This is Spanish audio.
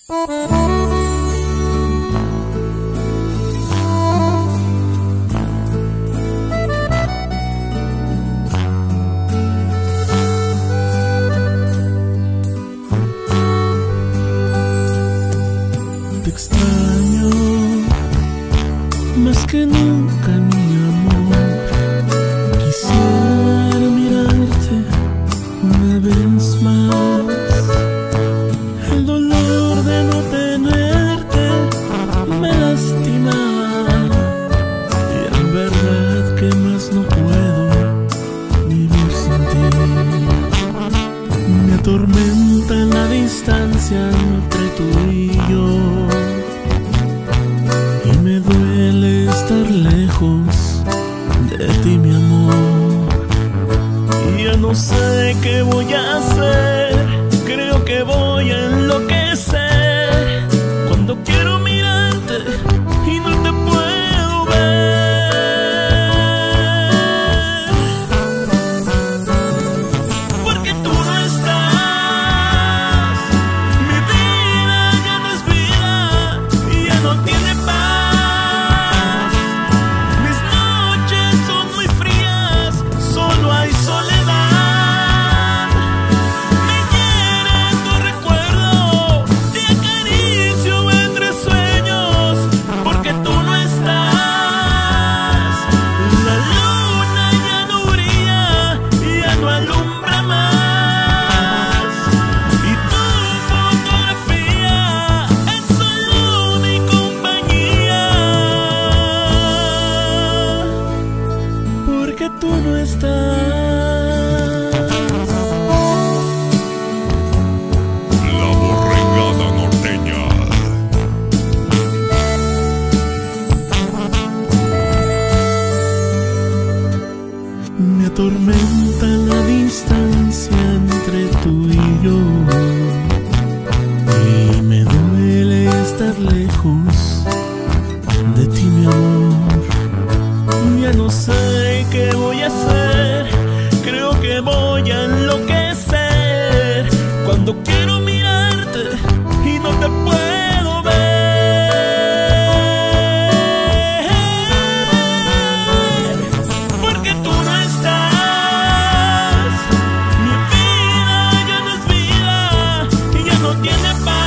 Te extraño más que nunca, mi amor. Quisiera mirarte una vez más. El dolor de no tenerte me lastima, y en verdad que más no puedo vivir sin ti. Me atormenta la distancia entre tú y yo, y me duele estar lejos de ti, mi amor. Y ya no sé qué voy a hacer, creo que voy a enloquecer cuando quiero mirarte y no te puedo ver. Porque tú no estás, mi vida ya no es vida y ya no tiene paz. Mis noches son muy frías, solo hay soledad. Me hiere tu recuerdo, te acaricio entre sueños, porque tú no estás. La luna ya no brilla, ya no alumbra más, y tu fotografía es solo mi compañía. Porque tú no estás. La Borregada Norteña. Me atormenta la distancia entre tú y yo, y me duele estar lejos de ti, mi amor. Ya no sé qué voy a hacer, creo que voy a enloquecer cuando quiero mirarte y no te puedo ver. Porque tú no estás, mi vida ya no es vida y ya no tiene paz.